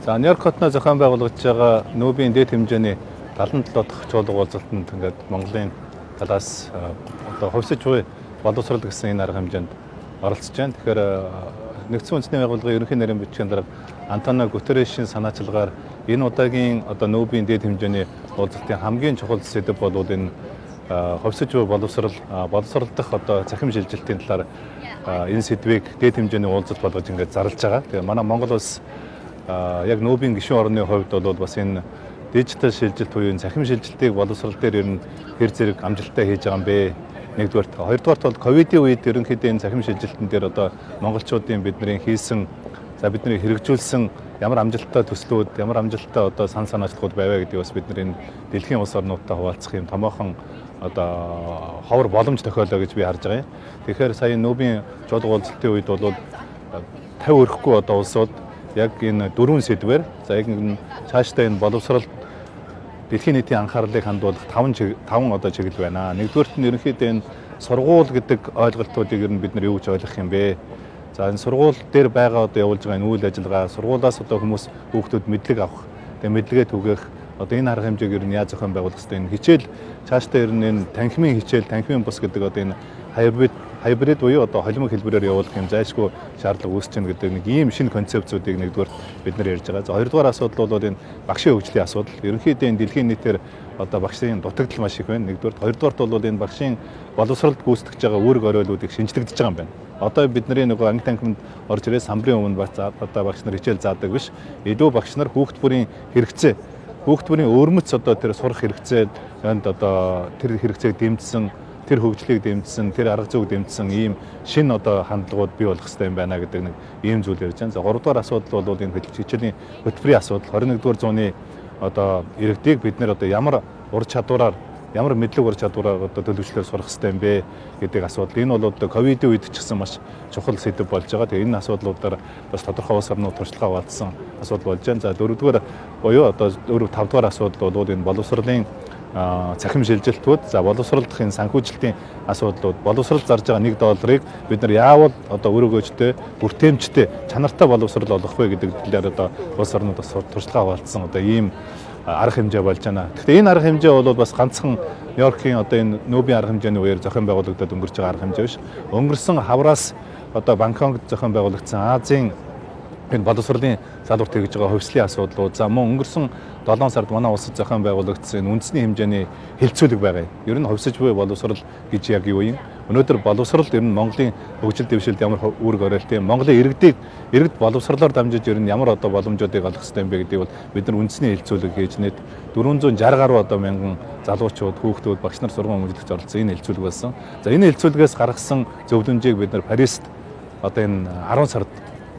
За Нью-Йорк хотны зохион байгуулагдж байгаа нүүбийн дээд хэмжээний 77 дахь чуулга уулзалтанд ингээд Монголын талаас одоо хувьсаж буй боловсрол гэсэн энэ арга хэмжээнд оролцож байна. Тэгэхээр нэгдсэн үндэсний байгууллагын ерөнхий нарийн бичгийн дарга Антонио Гутеррешийн санаачилгаар энэ удаагийн одоо нүүбийн дээд хэмжээний уулзалтын хамгийн чухал сэдэв бол энэ хувьсаж буй боловсролдох одоо цахим шилжилтийн талаар энэ сэдвийг дээд хэмжээний уулзалт болгож ингээд зарлж байгаа. Тэгээ манай Монгол улс яг нүүбийн гишүүн орны хувьд бол бас энэ дижитал шилжилт буюу цахим шилжилтийг боловсрол дээр ер нь хэр зэрэг амжилттай хийж байгаа юм бэ? Нэгдүгээрт, хоёрдугаарт бол ковидын үед ерөнхийдөө энэ цахим шилжилтэн дээр одоо монголчуудын бидний хийсэн бидний хэрэгжүүлсэн ямар амжилттай төслүүд, ямар амжилттай одоо санаачлалууд байваа гэдгийг бас бид энэ дэлхийн улс орнуудтай хуваалцах юм томоохон одоо ховор боломж тохиолоо гэж би харж байгаа юм. Тэгэхээр сая нүүбийн чуулга уулзалтын үед бол 50 өрөхгүй одоо улсууд яг энэ дөрвөн сэдвээр за яг цаашдаа энэ боловсрол дэлхийн нийтийн анхаарлыг хандуулах 5 одоо чиглэл байна. Нэгдүгээрт нь ерөнхийдөө энэ сургууль гэдэг ойлголтуудыг ер нь бид нар юу гэж ойлгох юм бэ? За энэ сургууль дээр байгаа одоо явуулж байгаа энэ үйл ажиллагаа сургуулиас одоо хүмүүс хүүхдүүд мэдлэг авах, тэгээ мэдлэгээ түгээх одоо энэ арга хэмжээг ер нь яаж зохион байгуулах хэрэгтэй энэ хичээл цаашдаа ер нь энэ танхимын хичээл, танхимын бус гэдэг одоо энэ хайбрид буюу одоо холимог хэлбэрээр явуулах юм зайлшгүй шаардлага үүсэж байна гэдэг нэг ийм шинэ концепцүүдийг нэгдүгээр бид нар ярьж байгаа. За хоёрдугаар асуудал бол энэ багшийн хөгжлийн асуудал. Ерөнхийдөө энэ дэлхийн нийтээр одоо багшийн дутагдал маш их байна. Нэгдүгээр, хоёрдугаарт бол энэ багшийн боловсролд гүйцэтгэж байгаа үүрэг оройлуудыг шинжлэгдэж байгаа юм байна. Одоо бидний нөгөө анги танхимд орж ирээ самбарын өмнө одоо багш нар хичээл заадаг биш. Илүү багш нар хүүхд бүрийн хэрэгцээ, хүүхд бүрийн өөрмөц одоо тэр сурах хэрэгцээ энд одоо тэр хэрэгцээг дэмжсэн, тэр хөгжлийг дэмжсэн, тэр арга зүйг дэмжсэн ийм шинэ одоо хандлагууд бий болох хэрэгтэй юм байна гэдэг нэг ийм зүйл ярьж байна. За 3 дугаар асуудал бол энэ хичээлийн хөтөлбөрийн асуудал. 21-р зууны одоо иргэдийг бид нэр одоо ямар ур чадвараар, ямар мэдлэг ур чадвараар одоо төлөвчлөөр сурах хэрэгтэй юм бэ гэдэг асуудал. Энэ бол одоо ковидын үед ч гэсэн маш чухал сэдэв болж байгаа. Тэгээ энэ асуудлуудаар бас тодорхой улс орнууд туршлагаа хуваалцсан асуудал болж байна. За 4-р буюу одоо 5 дугаар асуудал бол энэ боловсролын цахим шилжилтүүд, за боловсролдох энэ санхүүжилтийн асуудлууд, боловсрол зарж байгаа $1 бид нар яавал одоо өрөөгөөжтэй, бүртээмжтэй, чанартай боловсрол олгох вэ гэдэг талаар одоо улс орнууд бас туршлагаа хуваалцсан одоо ийм арга хэмжээ болж байна. Гэхдээ энэ арга хэмжээ бол бас ганцхан Нью-Йоркийн одоо энэ нүүбийн арга хэмжээний үеэр зохион байгуулагдаад өнгөрч байгаа арга хэмжээ биш. Өнгөрсөн хавраас одоо Бангкокд зохион байгуулагдсан Азийн энэ боловсролын салбарт хийж байгаа хувьслын асуудлууд, за мөн өнгөрсөн 7 сард манай улсад зохион байгуулагдсан үндэсний хэмжээний хилцүүлэг байгаа юм. Ер нь хувьсаж буй боловсрол гэж яг юу юм? Өнөөдөр боловсрол ер нь Монголын хөгжил дэвшилд ямар үүрэг оройлтой юм? Монголын иргэд боловсролоор дамжиж ер нь ямар одоо боломжуудыг олох хэрэгтэй юм бэ гэдгийг бол бид нар үндэсний хилцүүлэг хийж нэт 460 гаруй одоо мянган залуучууд, хүүхдүүд, багш нар сургууль өмжлөгч оролцсон энэ хилцүүлэг болсон. За энэ хилцүүлгээс гаргасан зөвлөмжийг бид нар Парист одоо энэ 10 сард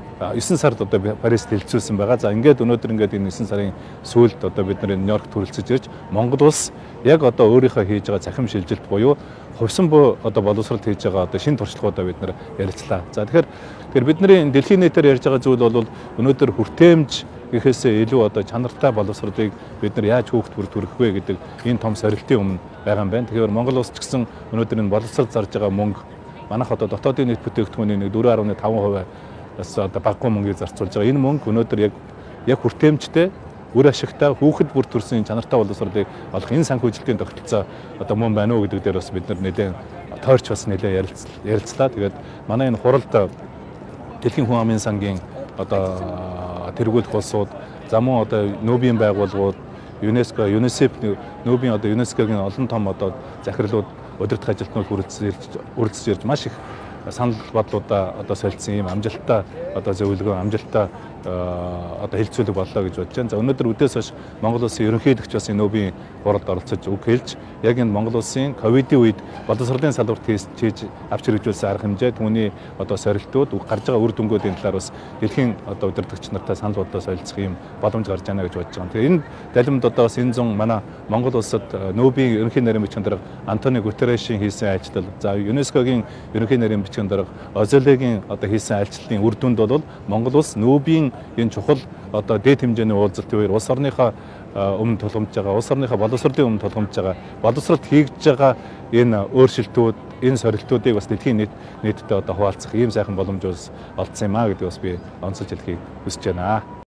9 сард одоо Парист хэлэлцүүлсэн байгаа. За ингээд өнөөдөр ингээд энэ 9 сарын сүүлд одоо бид нар Нью-Йорк төрөлцөж ирж Монгол улс яг одоо өөрийнхөө хийж байгаа цахим шилжилт буюу хувьсан буй одоо боловсрол хийж байгаа одоо шинэ туршлагуудаа бид нар ярилцлаа. За тэгэхээр бидний дэлхийн нийтээр ярьж байгаа зүйл бол өнөөдөр хүртээмж гэхээсээ илүү одоо чанартай боловсролыг бид нар яаж хүүхд бүрд хүргэх вэ гэдэг энэ том сорилтын өмнө байгаа юм байна. Тэгэхээр Монгол улс ч гэсэн өнөөдөр энэ боловсрол зарж байгаа мөнгө манайх одоо дотоодын нийт бүтээгдэхүүний 4.5% одоо баггүй мөнгөийг зарцуулж байгаа. Энэ мөнгө өнөөдөр яг хүртээмжтэй, үр ашигтай, хүүхэд бүр төрсэн чанартай боловсролыг олох энэ санхүүжилтийн тогтолцоо одоо мөн байна уу гэдэг дээр бас бид нар нэлээд тойрч бас нэлээд ярилцлаа. Тэгээд манай энэ хуралд Дэлхийн хүн амын сангийн одоо тэргүүлэх улсууд, за мөн одоо нүүбийн байгууллагууд, ЮНЕСКО, ЮНИСЕФ, нүүбийн одоо ЮНЕСКОгийн олон том одоо захирлууд, удирдах ажилтнууд хүрэлцэж ирж маш их санал бодлуудаа одоо солилцсон ийм амжилттай одоо зөвлөгөө, амжилттай одоо хэлцүүлэг боллоо гэж бодож байна. За өнөөдөр үдээс хойш Монгол улсын ерөнхийлөгч бас энэ нүүбийн хуралд оролцож үг хэлж яг энэ Монгол улсын ковидын үед боловсролын салбарт хийж авч хэрэгжүүлсэн арга хэмжээ, түүний одоо сорилтууд, гарч байгаа үр дүнгуудын талаар бас дэлхийн одоо удирдагч нартай санал бодлоо солилцох ийм боломж гарч байна гэж бодож байгаа. Тэгэхээр энэ далимд одоо бас энэ зун манай Монгол улсад нүүбийн ерөнхий нарийн бичгийн дарга Антонио Гутеррешийн хийсэн ажил, за ЮНЕСКОгийн ерөнхий нарийн бичгийн дарга Озелегийн одоо хийсэн ажлын үр дүнд бол Монгол улс нүүбийн энэ чухал одоо дээд хэмжээний уулзалтын үеэр улс орныхоо өмнө тулгамж байгаа, улс орныхоо боловсролын өмнө тулгамж байгаа, боловсролд хийж байгаа энэ өөрчлөлтүүд, энэ сорилтуудыг бас дэлхийн нийтэд одоо хуваалцах ийм сайхан боломж олдсон юм аа гэдэг бас би онцолж хэлхийг хүсэж байна.